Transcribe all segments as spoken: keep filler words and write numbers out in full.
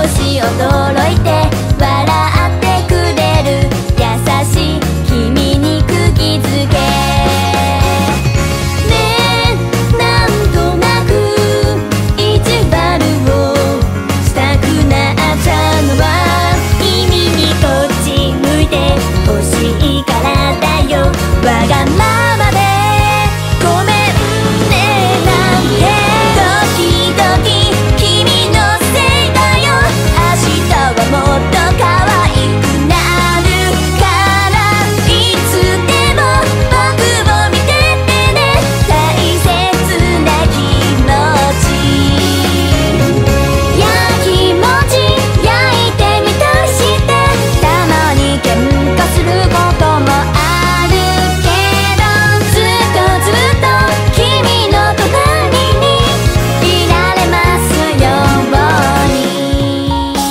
し驚いて笑ってくれる優しい君に釘付けねえなんとなく意地悪をしたくなったのは君にこっち向いて欲しいからだよわがままでごめんねなんてドキドキ君のせいだよ明日はもっと可愛くなるからいつでも僕を見ててね大切な気持ちや気持ち焼いてみたりしてたまに喧嘩することもあるけどずっとずっと君の隣にいられますように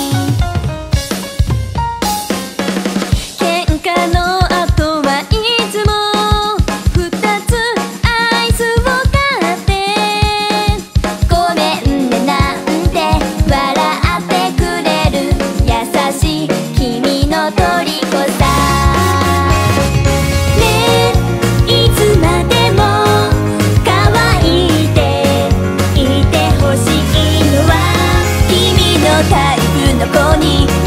喧嘩の後はいつも二つアイスを買ってごめんねなんて笑ってくれる優しい君の虜さねえいつまでも可愛いていてほしいのは君のタイプの子に